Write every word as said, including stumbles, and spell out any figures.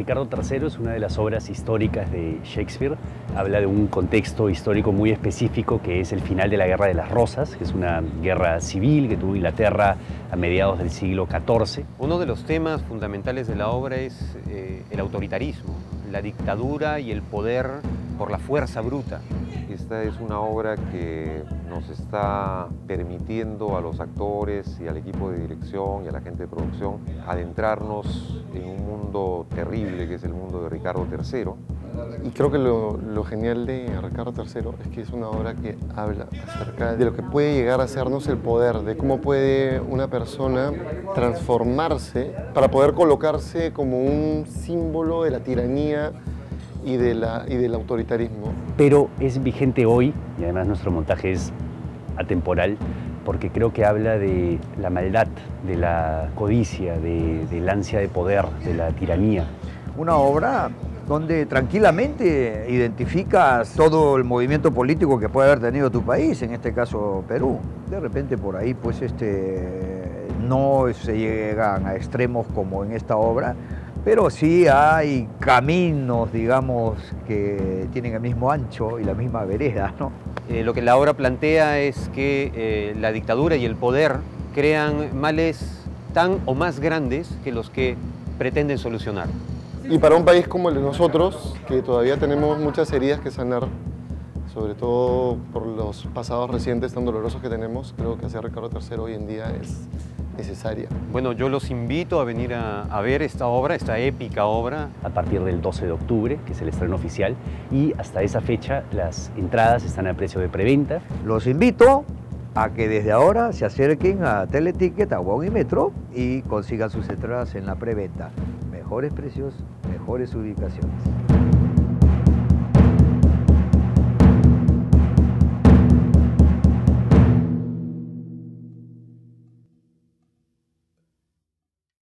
Ricardo tercero es una de las obras históricas de Shakespeare. Habla de un contexto histórico muy específico que es el final de la Guerra de las Rosas, que es una guerra civil que tuvo Inglaterra a mediados del siglo catorce. Uno de los temas fundamentales de la obra es eh, el autoritarismo, la dictadura y el poder por la fuerza bruta. Esta es una obra que nos está permitiendo a los actores y al equipo de dirección y a la gente de producción adentrarnos en un mundo terrible que es el mundo de Ricardo tercero. Y creo que lo, lo genial de Ricardo tercero es que es una obra que habla acerca de lo que puede llegar a sernos el poder, de cómo puede una persona transformarse para poder colocarse como un símbolo de la tiranía y, de la, y del autoritarismo. Pero es vigente hoy, y además nuestro montaje es atemporal, porque creo que habla de la maldad, de la codicia, de, del ansia de poder, de la tiranía. Una obra donde tranquilamente identificas todo el movimiento político que puede haber tenido tu país, en este caso Perú. De repente por ahí pues este, no se llegan a extremos como en esta obra, pero sí hay caminos, digamos, que tienen el mismo ancho y la misma vereda, ¿no? Eh, lo que la obra plantea es que eh, la dictadura y el poder crean males tan o más grandes que los que pretenden solucionar. Y para un país como el de nosotros, que todavía tenemos muchas heridas que sanar, sobre todo por los pasados recientes tan dolorosos que tenemos, creo que hacer Ricardo tercero hoy en día es necesaria. Bueno, yo los invito a venir a, a ver esta obra, esta épica obra. A partir del doce de octubre, que es el estreno oficial, y hasta esa fecha las entradas están a precio de preventa. Los invito a que desde ahora se acerquen a Teleticket, a Wong y Metro y consigan sus entradas en la preventa. Mejores precios, mejores ubicaciones.